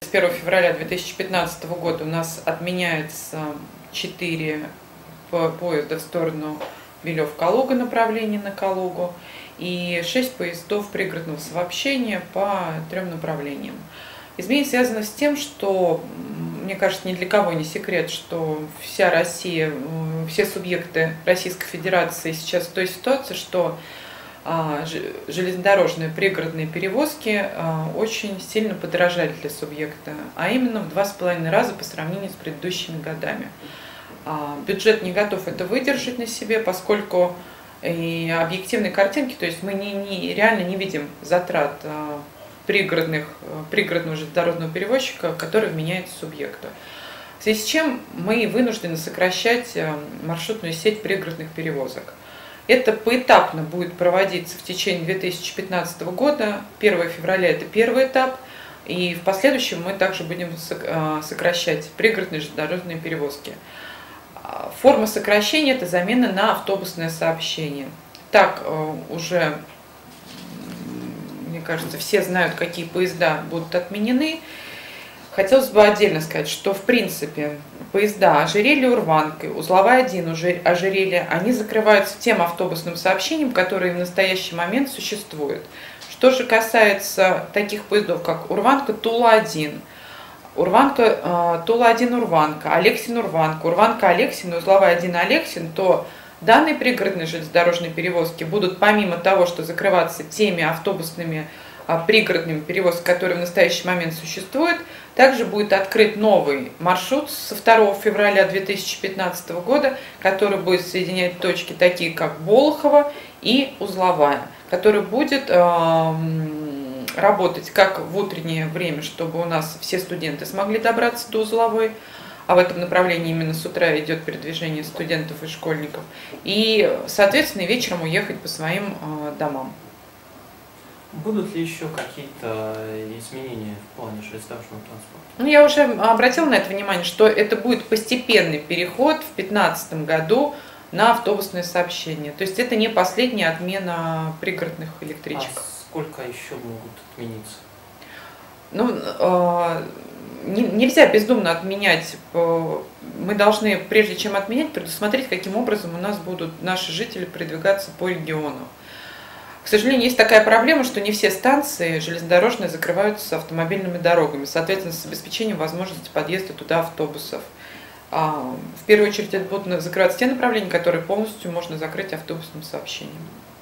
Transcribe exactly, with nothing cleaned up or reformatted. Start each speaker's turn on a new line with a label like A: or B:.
A: С первого февраля две тысячи пятнадцатого года у нас отменяется четыре поезда в сторону Белев-Калуга, направление на Калугу, и шесть поездов пригородного сообщения по трем направлениям. Изменение связано с тем, что, мне кажется, ни для кого не секрет, что вся Россия, все субъекты Российской Федерации сейчас в той ситуации, что железнодорожные пригородные перевозки очень сильно подорожали для субъекта, а именно в два с половиной раза по сравнению с предыдущими годами. Бюджет не готов это выдержать на себе, поскольку и объективной картинки, то есть мы не, не, реально не видим затрат пригородных, пригородного железнодорожного перевозчика, который вменяется субъекту. В связи с чем мы вынуждены сокращать маршрутную сеть пригородных перевозок. Это поэтапно будет проводиться в течение две тысячи пятнадцатого года. первого февраля это первый этап. И в последующем мы также будем сокращать пригородные железнодорожные перевозки. Форма сокращения – это замена на автобусное сообщение. Так уже, мне кажется, все знают, какие поезда будут отменены. Хотелось бы отдельно сказать, что в принципе поезда Ожерелье-Урванка, узловая один Ожерелье, они закрываются тем автобусным сообщением, которое в настоящий момент существует. Что же касается таких поездов, как Урванка-Тула один, Урванка, Тула один Урванка, Алексин Урванка, Урванка Алексин, узловая один Алексин, то данные пригородные железнодорожные перевозки будут помимо того, что закрываться теми автобусными пригородными перевозками, которые в настоящий момент существуют, также будет открыт новый маршрут со второго февраля две тысячи пятнадцатого года, который будет соединять точки такие как Болохово и Узловая, который будет э, работать как в утреннее время, чтобы у нас все студенты смогли добраться до Узловой, а в этом направлении именно с утра идет передвижение студентов и школьников, и, соответственно, вечером уехать по своим э, домам.
B: Будут ли еще какие-то изменения в плане железнодорожного транспорта?
A: Ну, я уже обратила на это внимание, что это будет постепенный переход в две тысячи пятнадцатом году на автобусное сообщение. То есть это не последняя отмена пригородных электричек.
B: А сколько еще могут отмениться?
A: Ну, э, не, нельзя бездумно отменять. Мы должны, прежде чем отменять, предусмотреть, каким образом у нас будут наши жители передвигаться по региону. К сожалению, есть такая проблема, что не все станции железнодорожные закрываются автомобильными дорогами, соответственно, с обеспечением возможности подъезда туда автобусов. В первую очередь это будут закрываться те направления, которые полностью можно закрыть автобусным сообщением.